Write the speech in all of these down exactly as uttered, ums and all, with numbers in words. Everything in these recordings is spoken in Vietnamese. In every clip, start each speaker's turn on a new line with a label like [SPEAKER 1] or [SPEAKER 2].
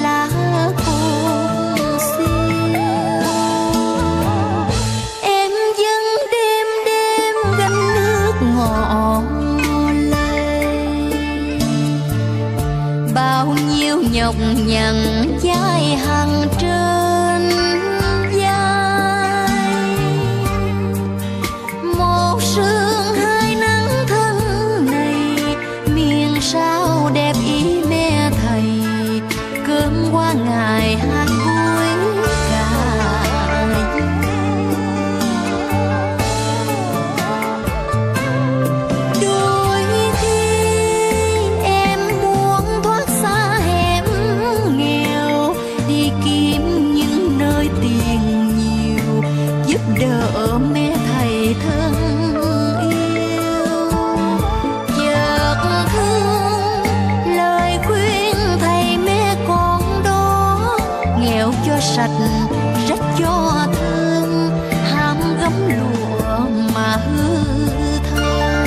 [SPEAKER 1] ra cùng xiêu. Em vẫn đêm đêm gánh nước ngọt lên, bao nhiêu nhọc nhằn vai hằng trên vai. Một sương hai nắng thân này, miền sao đẹp ý mẹ thầy. Cơm qua ngày hát cuối cả đôi khi em muốn thoát xa hẻm nghèo, đi kiếm những nơi tiền nhiều, giúp đỡ mẹ thầy thân yêu. Chợt thương lời khuyên thầy mẹ con đó, nghèo cho sạch rách cho thơm, ham gấm lụa mà hư thơm.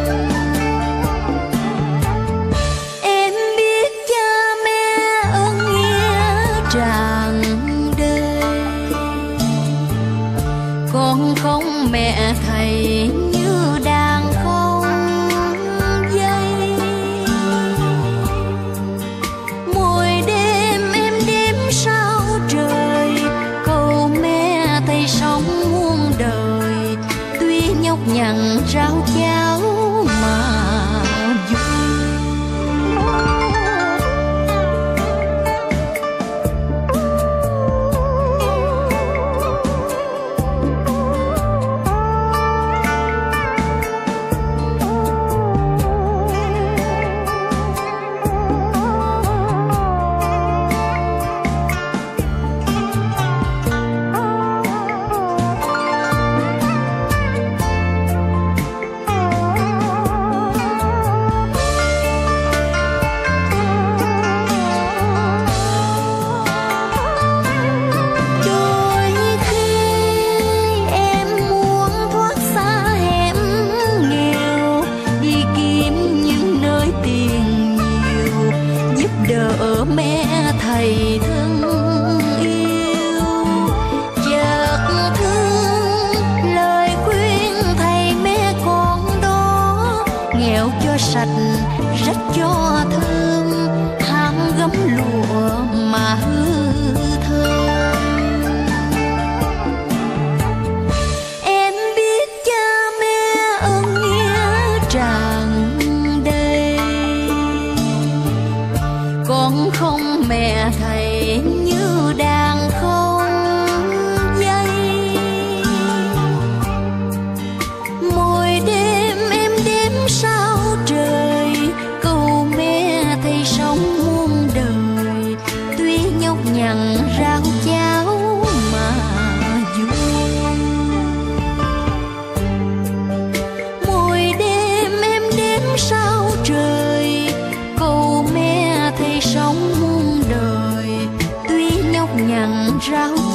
[SPEAKER 1] Em biết cha mẹ ơn nghĩa tràn đời, con không mẹ thầy như đàn không dây. Mỗi đêm em đếm sao trời, cầu mẹ thầy sống muôn đời. Tuy nhọc nhằn rau cháo mà vui. Đôi khi em muốn thoát xa hẻm nghèo, đi kiếm những nơi tiền nhiều, giúp đỡ mẹ thầy thân yêu. Chợt thương lời khuyên thầy mẹ con đó, nghèo cho sạch rách cho thơm, ham gấm lụa mà hư thơm. Em biết cha mẹ ơn nghĩa tràn đầy, con không mẹ thầy như đàn không dây. Mỗi đêm em đếm sao trời, cầu mẹ thầy sống muôn đời. Tuy nhọc nhằn rau cháo mà vui. Mỗi đêm em đếm sao trời, cầu mẹ thầy sống muôn đời. Tuy nhọc nhằn rau